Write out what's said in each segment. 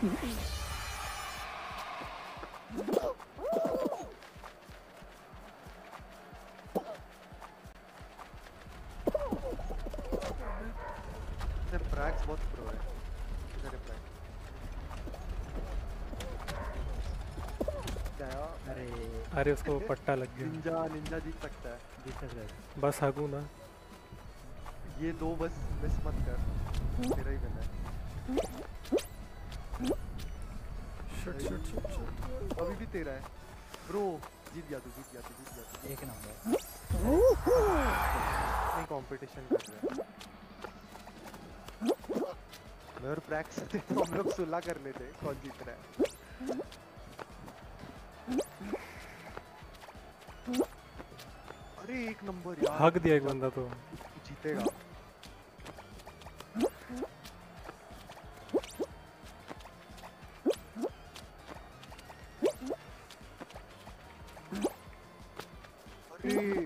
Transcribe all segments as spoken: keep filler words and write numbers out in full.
प्रैक्स बहुत प्रो है। इधर है प्रैक्स। क्या? अरे अरे उसको पट्टा लग गया। निंजा निंजा जीत सकता है। जीत सकता है। बस हगू ना। ये दो बस मिस मत कर, तेरा ही विन है। Shit shit shit shit. अभी भी तेरा है ब्रो। जीत गया तू, जीत गया तू, जीत गया तू। एक नंबर। नहीं कंपटीशन कर रहे हैं। मैं और प्रैक्स थे तो हम लोग सुलह कर लेते कौन जीत रहा है। अरे एक नंबर यार। हग दिया एक बंदा तो जीतेगा। अरे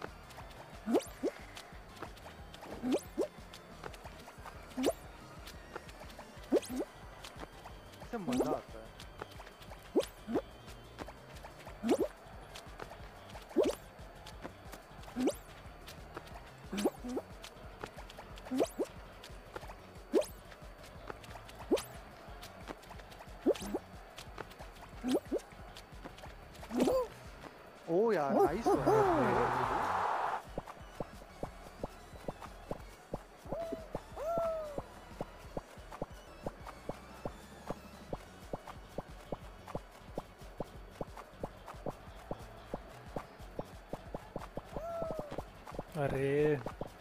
इससे मजा आता है। ओ यार नाइस अरे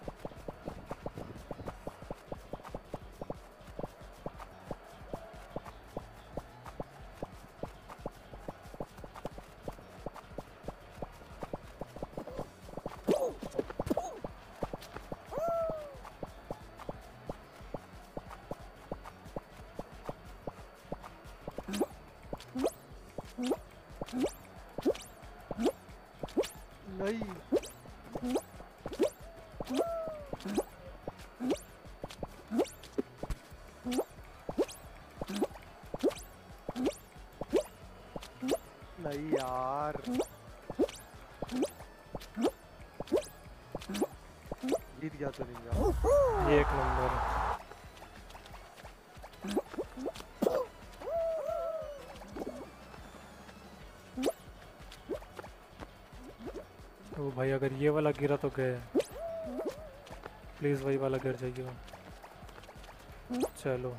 नहीं। नहीं यार जीत गया तो निंजा। ये एक नंबर। तो भाई अगर ये वाला गिरा तो गए। प्लीज वही वाला गिर जाइए। चलो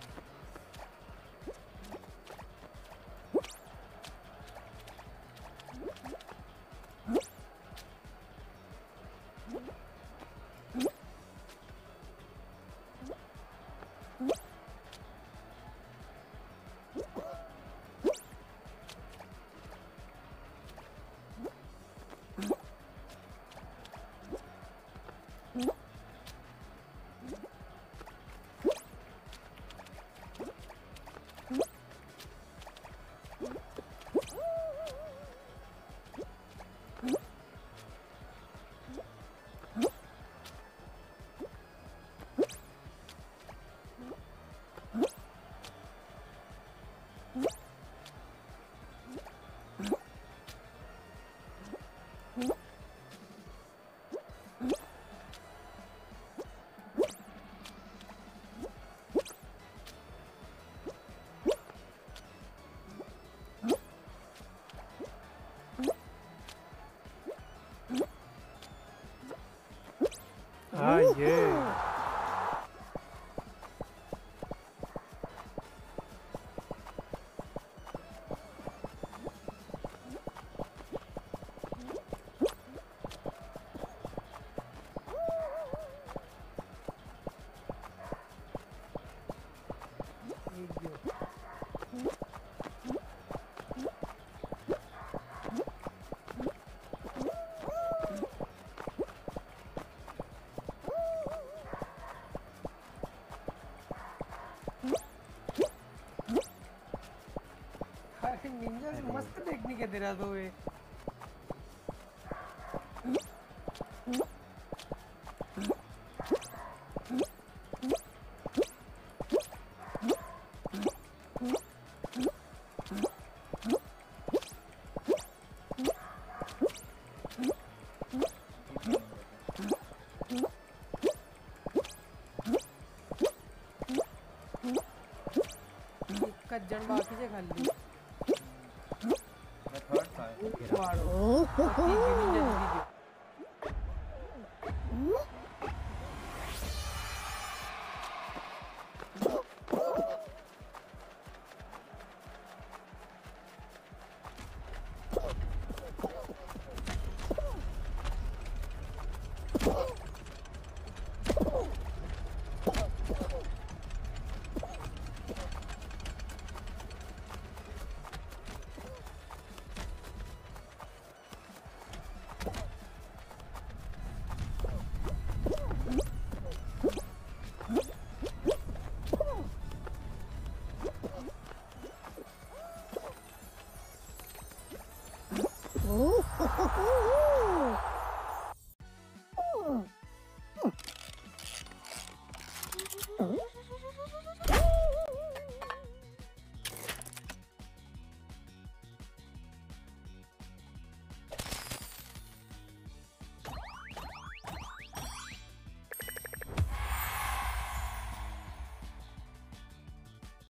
हाँ ये निंजा से मस्त टेक्निक है तेरा तो ये। एक जन बाकी से खाली मैं थर्ड था मारो तीन ninja